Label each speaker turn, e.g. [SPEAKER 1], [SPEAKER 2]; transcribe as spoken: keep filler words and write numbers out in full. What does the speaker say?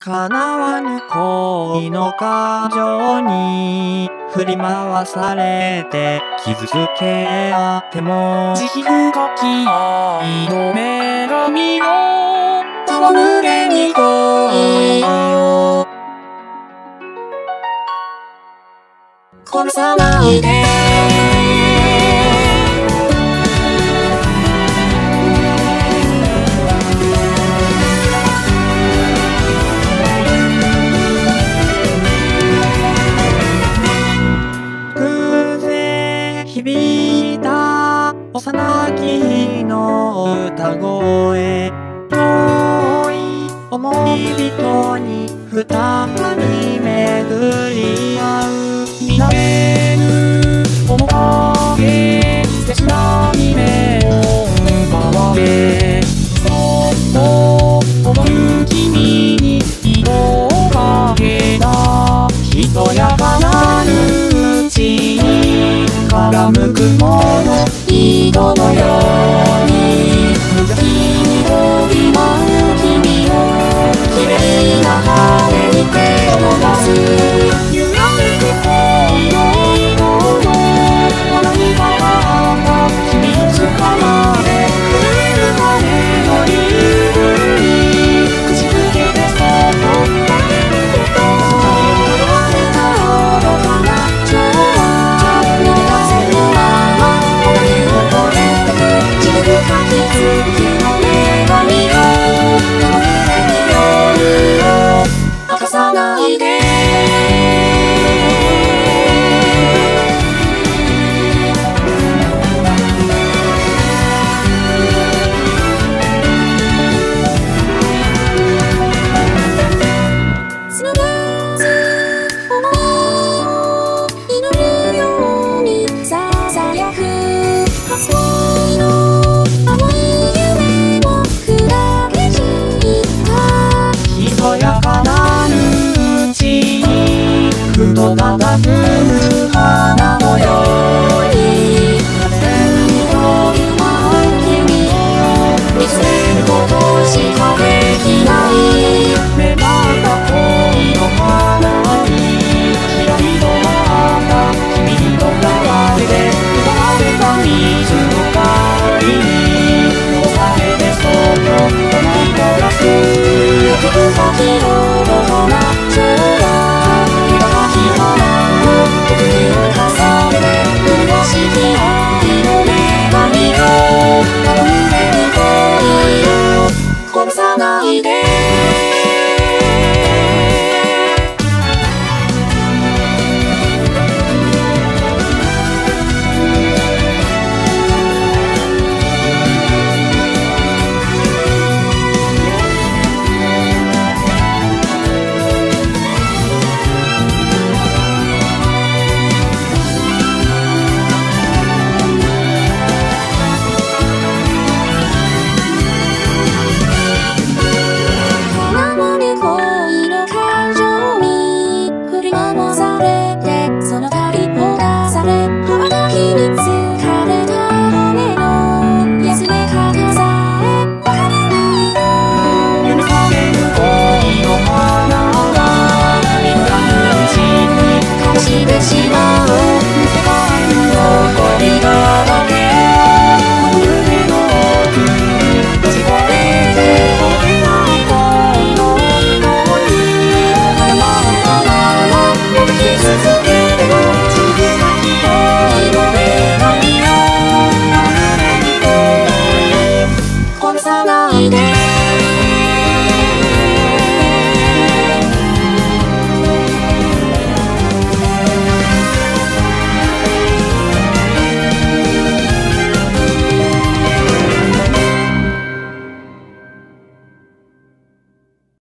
[SPEAKER 1] 叶わぬ恋の感情に振り回されて傷つけ合っても
[SPEAKER 2] 慈悲深き愛の女神を戯れに来いよ。殺さないで
[SPEAKER 1] 響いた幼き日の歌声、遠い思い人に再び巡り合う。
[SPEAKER 2] 見慣れぬ面影、切なに目を奪われ、そっと思う君に色をかけた。ひそやかなるうちに傾くもの井戸のように無邪気に飛び舞う君を綺麗な羽に手を出す。揺らめく恋の色の何かがあった秘密まで触れるまでの理由に口づけてそっとだけ見てと晴れた愚かな情は逃げ出せぬまま終わりを超えてく。自分が気づきの女神よ、この胸に夜を明かさないで。ふとたたずむ